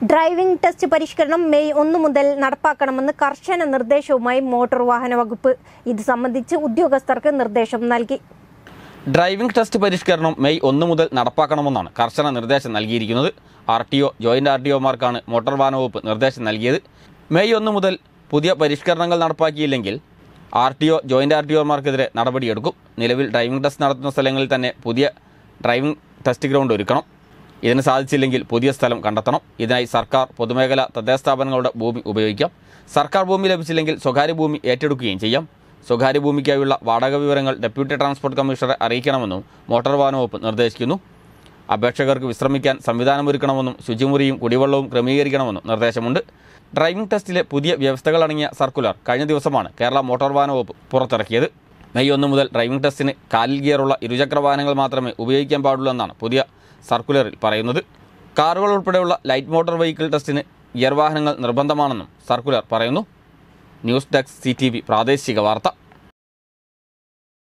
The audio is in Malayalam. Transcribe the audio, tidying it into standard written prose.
ഡ്രൈവിംഗ് ടെസ്റ്റ് പരിഷ്കരണം മെയ് 1 മുതൽ നടപ്പാക്കണമെന്ന് കർശന നിർദ്ദേശവുമായി മോട്ടോർ വാഹന വകുപ്പ്. ഇത് സംബന്ധിച്ച് ഉദ്യോഗസ്ഥർക്ക് നിർദ്ദേശം നൽകി. ഡ്രൈവിംഗ് ടെസ്റ്റ് പരിഷ്കരണം മെയ് 1 മുതൽ നടപ്പാക്കണമെന്നാണ് കർശന നിർദ്ദേശം നൽകിയിരിക്കുന്നത്. RTO, ജോയിന്റ് RTOമാർക്കാണ് മോട്ടോർ വാഹന വകുപ്പ് നിർദ്ദേശം നൽകിയത്. മെയ് 1 മുതൽ പുതിയ പരിഷ്കരണങ്ങൾ നടപ്പാക്കിയില്ലെങ്കിൽ RTO, ജോയിന്റ് RTOമാർക്കെതിരെ നടപടിയെടുക്കും. നിലവിൽ ഡ്രൈവിംഗ് ടെസ്റ്റ് നടത്തുന്ന സ്ഥലങ്ങളിൽ തന്നെ പുതിയ ഡ്രൈവിംഗ് ടെസ്റ്റ് ഗ്രൗണ്ട് ഒരുക്കണം. ഇതിന് സാധിച്ചില്ലെങ്കിൽ പുതിയ സ്ഥലം കണ്ടെത്തണം. ഇതിനായി സർക്കാർ, പൊതുമേഖലാ, തദ്ദേശ സ്ഥാപനങ്ങളുടെ ഭൂമി ഉപയോഗിക്കാം. സർക്കാർ ഭൂമി ലഭിച്ചില്ലെങ്കിൽ സ്വകാര്യ ഭൂമി ഏറ്റെടുക്കുകയും ചെയ്യാം. സ്വകാര്യ ഭൂമിക്കായുള്ള വാടക വിവരങ്ങൾ ഡെപ്യൂട്ടി ട്രാൻസ്പോർട്ട് കമ്മീഷണറെ അറിയിക്കണമെന്നും മോട്ടോർ വാഹന വകുപ്പ് നിർദ്ദേശിക്കുന്നു. അപേക്ഷകർക്ക് വിശ്രമിക്കാൻ സംവിധാനമൊരുക്കണമെന്നും ശുചിമുറിയും കുടിവെള്ളവും ക്രമീകരിക്കണമെന്നും നിർദ്ദേശമുണ്ട്. ഡ്രൈവിംഗ് ടെസ്റ്റിലെ പുതിയ വ്യവസ്ഥകളടങ്ങിയ സർക്കുലർ കഴിഞ്ഞ ദിവസമാണ് കേരള മോട്ടോർ വാഹന വകുപ്പ് പുറത്തിറക്കിയത്. മെയ് 1 മുതൽ ഡ്രൈവിംഗ് ടെസ്റ്റിന് കാലിൽ ഗിയറുള്ള ഇരുചക്ര വാഹനങ്ങൾ മാത്രമേ ഉപയോഗിക്കാൻ പാടുള്ളൂ എന്നാണ് പുതിയ സർക്കുലറിൽ പറയുന്നത്. കാറുകൾ ഉൾപ്പെടെയുള്ള ലൈറ്റ് മോട്ടോർ വെഹിക്കിൾ ടെസ്റ്റിന് ഗിയർ വാഹനങ്ങൾ നിർബന്ധമാണെന്നും സർക്കുലർ പറയുന്നു. ന്യൂസ് ഡെസ്ക് CTV പ്രാദേശിക വാർത്ത.